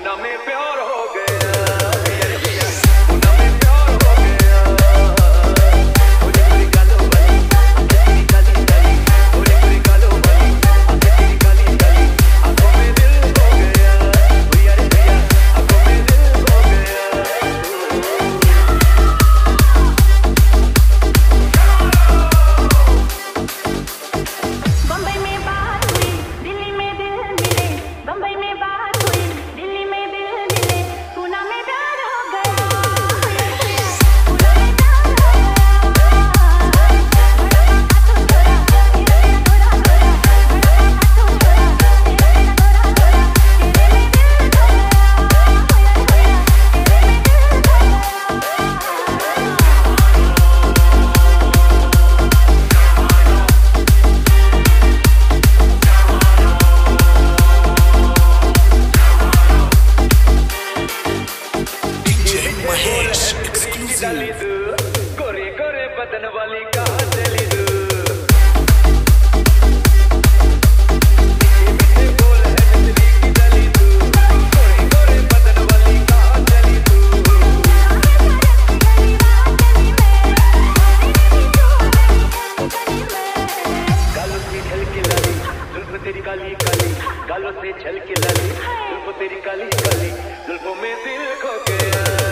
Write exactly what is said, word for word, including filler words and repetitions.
पूना में प्यार हो गया, पूना में प्यार हो गया। गोरी गोरी गालों वाली तेरी काली काली, गोरी गोरी गालों वाली तेरी काली काली, आंखों में दिल हो गया भैया रे भैया, आंखों में दिल हो गया। बम्बई में बात हुई, दिल्ली में दिल मिले, बम्बई में बात हुई, दिल्ली में दिल मिले, पूना में प्यार हो गया, पूना में प्यार हो गया। बड़ा हाथों छोरा, तेरा तेरा गोरा गोरा, बड़ा हाथों छोरा, तेरा तेरा गोरा गोरा, तेरे में दिल हो गया, डाली तू गोरे गोरे बदन वाली कहाँ चली तू, मीठे मीठे बोल है नचली की डाली तू, गोरे गोरे बदन वाली कहाँ चली तू। गालों से झलकी लाली जुल्फ तेरी काली काली, गालों से झलकी लाली जुल्फ तेरी काली काली, जुल्फों में दिल खो गया।